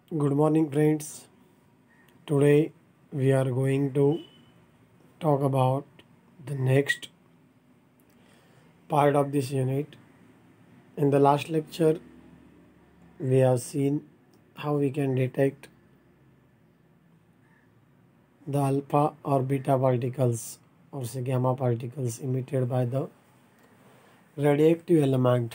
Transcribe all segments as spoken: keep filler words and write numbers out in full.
Good morning, friends. Today we are going to talk about the next part of this unit. In the last lecture, we have seen how we can detect the alpha or beta particles or say gamma particles emitted by the radioactive element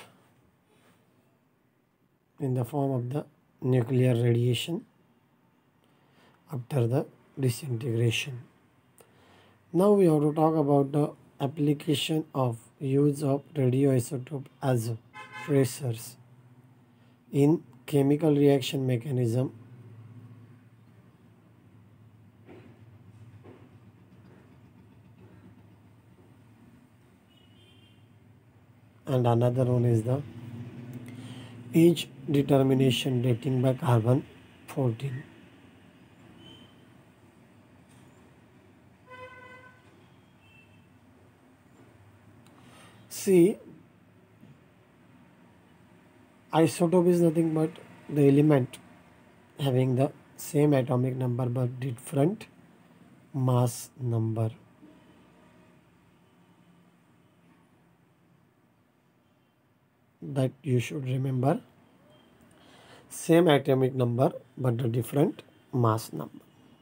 in the form of the nuclear radiation after the disintegration. Now we have to talk about the application of use of radioisotope as tracers in chemical reaction mechanism and another one is the age determination dating by carbon fourteen. See, isotope is nothing but the element having the same atomic number but different mass number. That you should remember, same atomic number but a different mass number.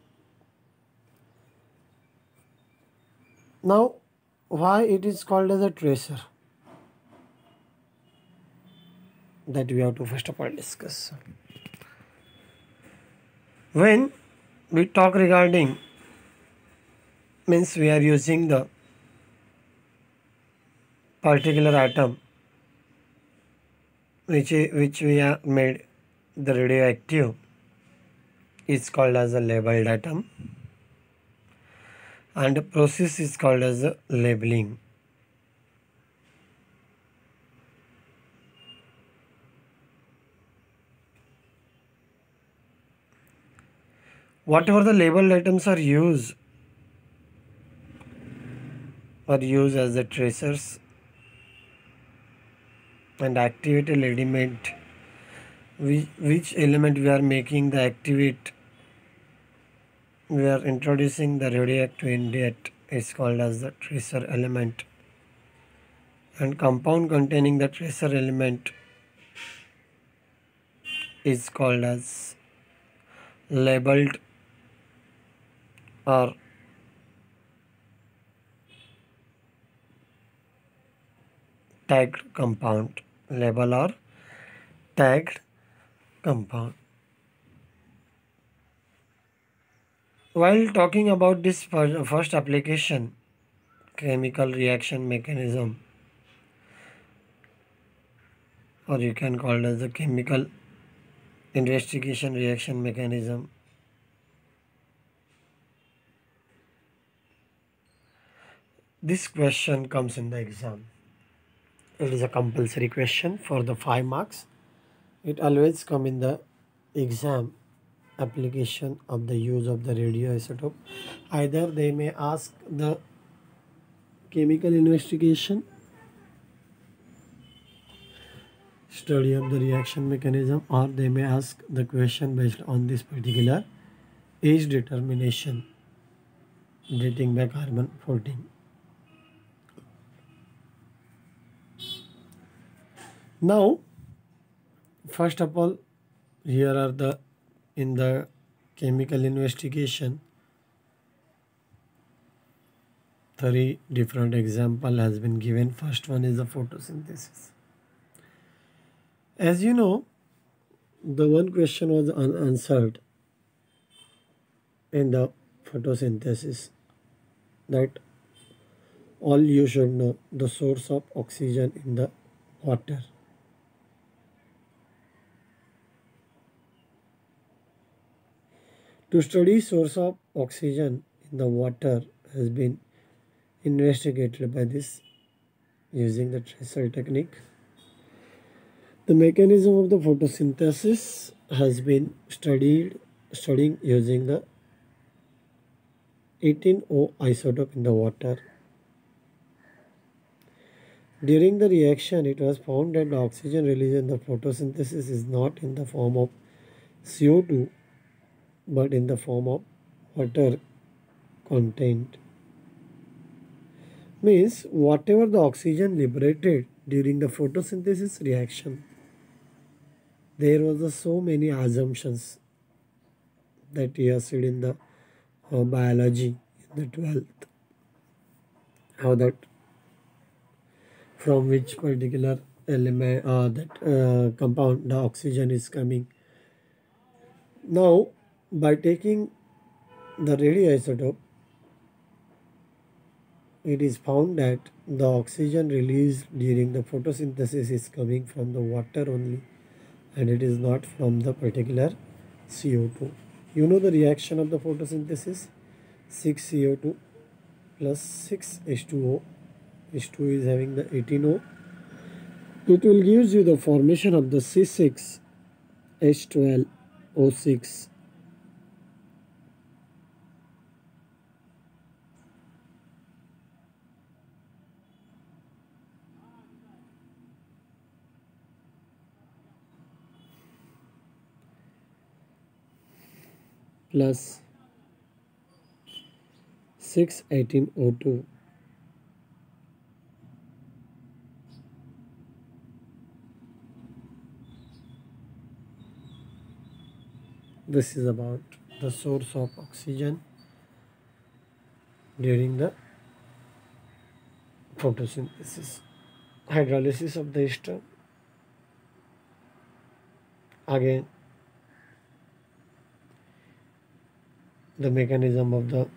Now, why it is called as a tracer? That we have to first of all discuss. When we talk regarding, means we are using the particular atom which which we have made the radioactive is called as a labeled atom, and the process is called as a labeling. Whatever the labeled atoms are used are used as the tracers, and activated element, which, which element we are making the activate, we are introducing the radioactive ingredient is called as the tracer element, and compound containing the tracer element is called as labeled or tagged compound. Label or tagged compound. While talking about this first application, chemical reaction mechanism, or you can call it as the chemical investigation reaction mechanism, this question comes in the exam. It is a compulsory question for the five marks. It always come in the exam. Application of the use of the radioisotope. Either they may ask the chemical investigation, study of the reaction mechanism, or they may ask the question based on this particular age determination dating by carbon fourteen. Now, first of all, here are the in the chemical investigation three different example has been given. First one is the photosynthesis. As you know, the one question was unanswered in the photosynthesis, that all you should know the source of oxygen in the water. To study source of oxygen in the water has been investigated by this using the tracer technique. The mechanism of the photosynthesis has been studied studying using the eighteen O isotope in the water. During the reaction, it was found that the oxygen released in the photosynthesis is not in the form of C O two but in the form of water content. Means whatever the oxygen liberated during the photosynthesis reaction, there was a so many assumptions that you have seen in the uh, biology in the twelfth. How that from which particular element uh, that uh, compound the oxygen is coming. Now by taking the radioisotope, it is found that the oxygen released during the photosynthesis is coming from the water only, and it is not from the particular C O two. You know the reaction of the photosynthesis, six C O two plus six H two O. H two is having the eighteen O. It will gives you the formation of the C six H twelve O six. Plus six eighteen O two. This is about the source of oxygen during the photosynthesis. Hydrolysis of the ester. Again, the mechanism of the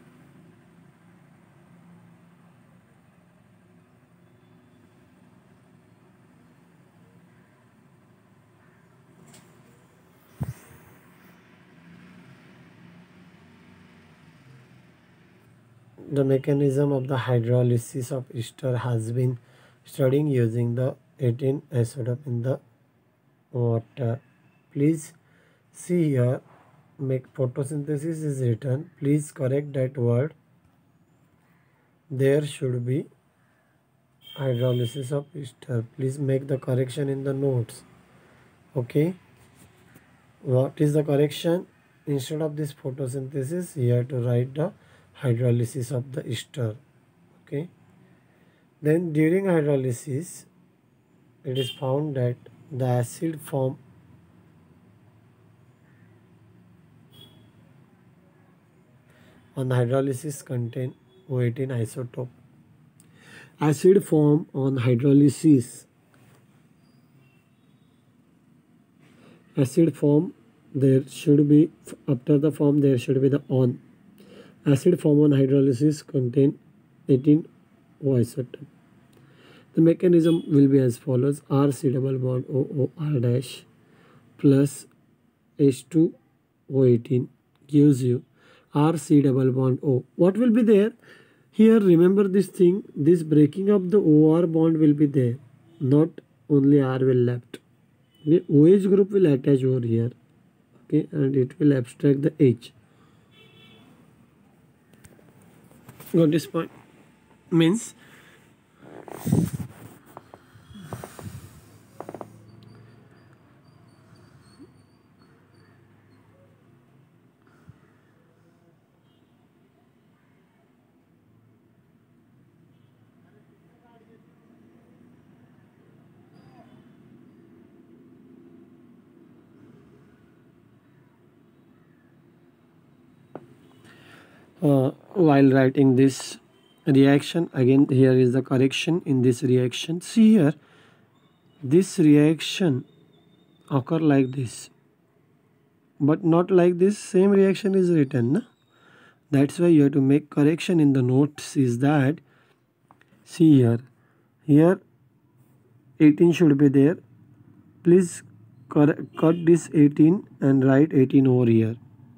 the mechanism of the hydrolysis of ester has been studying using the eighteen isotope in the water. Please see here, make photosynthesis is written. Please correct that word. There should be hydrolysis of ester. Please make the correction in the notes. Okay. What is the correction? Instead of this photosynthesis, you have to write the hydrolysis of the ester. Okay. Then during hydrolysis, it is found that the acid form on hydrolysis contain O eighteen isotope. Acid form on hydrolysis. Acid form, there should be, after the form there should be the on. Acid form on hydrolysis contain eighteen O isotope. The mechanism will be as follows: R C double bond O O R dash plus H two O eighteen gives you R C double bond O. What will be there? Here remember this thing, this breaking up the O R bond will be there, not only R will left. The OH group will attach over here, okay, and it will abstract the H. Got this point? Means uh, while writing this reaction, again here is the correction in this reaction. See here, this reaction occur like this, but not like this. Same reaction is written, na? That's why you have to make correction in the notes. Is that, see here, here eighteen should be there. Please cut this eighteen and write eighteen over here.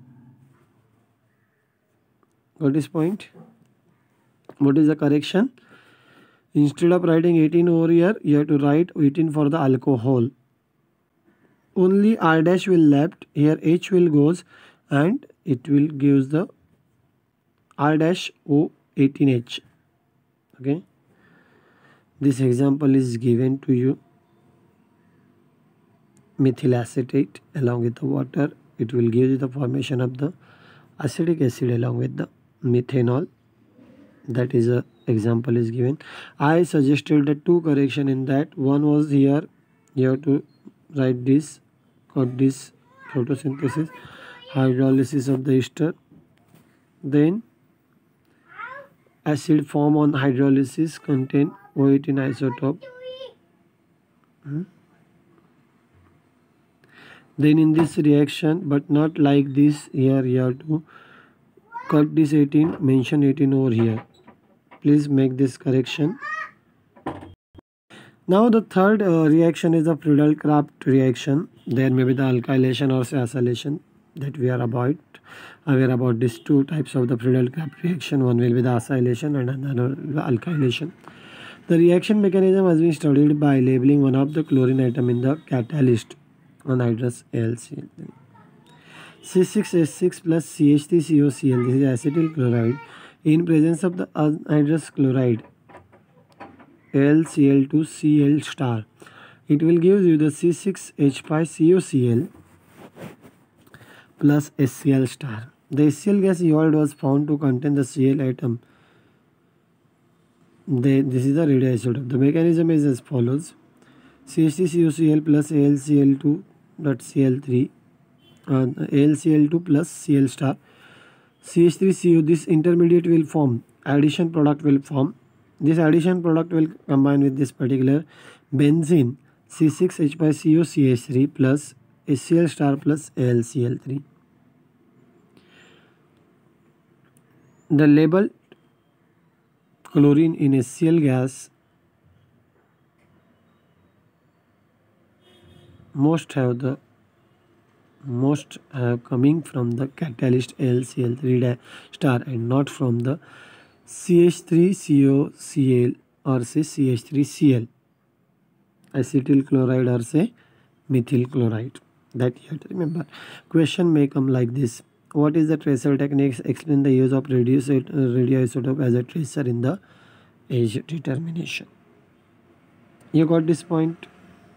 Got this point? What is the correction? Instead of writing eighteen over here, you have to write eighteen for the alcohol. Only R dash will left, here H will goes, and it will gives the R dash O eighteen H. Okay. This example is given to you. Methyl acetate along with the water it will give you the formation of the acetic acid along with the methanol. That is a example is given. I suggested the two correction in that. One was here, you have to write this, got this photosynthesis, hydrolysis of the ester, then acid form on hydrolysis contain O eighteen isotope. Hmm? Then in this reaction, but not like this, here you have to cut this eighteen, mention eighteen over here. Please make this correction. Now the third uh, reaction is the Friedel-Crafts reaction. There may be the alkylation or say acylation that we are about aware about these two types of the Friedel-Crafts reaction. One will be the acylation and another the alkylation. The reaction mechanism has been studied by labeling one of the chlorine atom in the catalyst anhydrous A L C L. C six H six plus C H three C O C l. This is acetyl chloride. In presence of the anhydrous chloride A L C l two C l star, it will give you the C six H five C O C l plus H C l star. The H C l gas evolved was found to contain the Cl atom. They, this is the radioisotope. The mechanism is as follows: C H three C O C l plus A L C l two dot C l three, uh, A L C l two plus Cl star, C H three C O. This intermediate will form, addition product will form. This addition product will combine with this particular benzene C six H five C O C H three plus H C l star plus A L C l three. The labeled chlorine in H C l gas most have the most have coming from the catalyst A L C l three star and not from the C H three C O C l or say C H three C l, acetyl chloride or say methyl chloride. That you have to remember. Question may come like this: what is the tracer techniques? Explain the use of radioisotope as a tracer in the age determination. You got this point?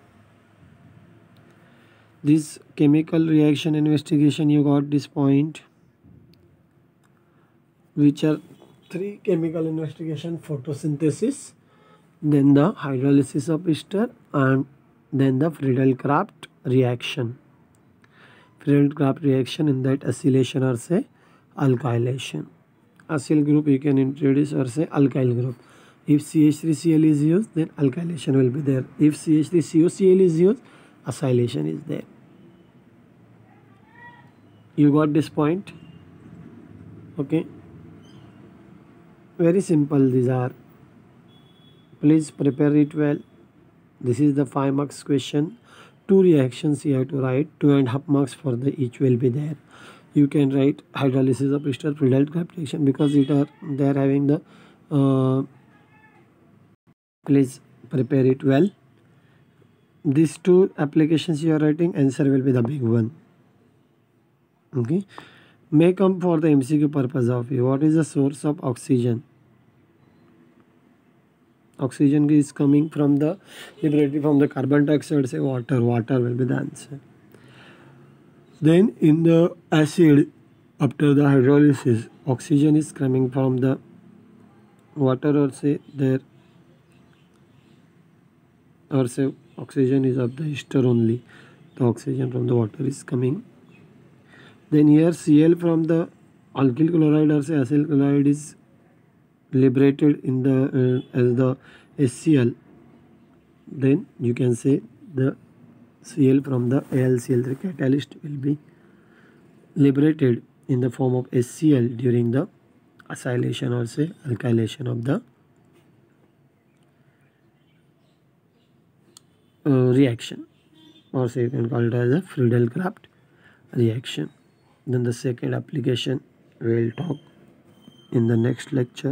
This chemical reaction investigation, you got this point, which are three chemical investigation: photosynthesis, then the hydrolysis of ester, and then the Friedel-Crafts reaction. Friedel-Crafts reaction, in that acylation or say alkylation. Acyl group you can introduce or say alkyl group. If C H three C l is used, then alkylation will be there. If C H three C O C l is used, acylation is there. You got this point? Okay. Very simple these are. Please prepare it well. This is the five marks question. Two reactions you have to write. Two and a half marks for the each will be there. You can write hydrolysis of ester, Friedel-Crafts reaction, because it are they are having the. Uh, please prepare it well. These two applications you are writing, answer will be the big one. Okay. May come for the M C Q purpose of you. What is the source of oxygen? Oxygen is coming from the liberated from the carbon dioxide, say water. Water will be the answer. Then in the acid, after the hydrolysis, oxygen is coming from the water or say there or say oxygen is of the ester only. The oxygen from the water is coming. Then here Cl from the alkyl chloride or say acyl chloride is liberated in the uh, as the H C l. Then you can say the Cl from the A L C l three catalyst will be liberated in the form of H C l during the acylation or say alkylation of the uh, reaction, or say you can call it as a Friedel-Crafts reaction. Then the second application we will talk in the next lecture.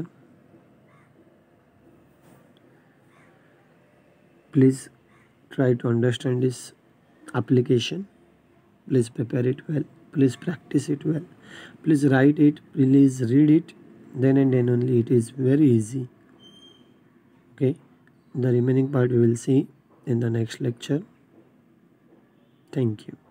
Please try to understand this application. Please prepare it well. Please practice it well. Please write it. Please read it. Then and then only it is very easy. Okay. The remaining part we will see in the next lecture. Thank you.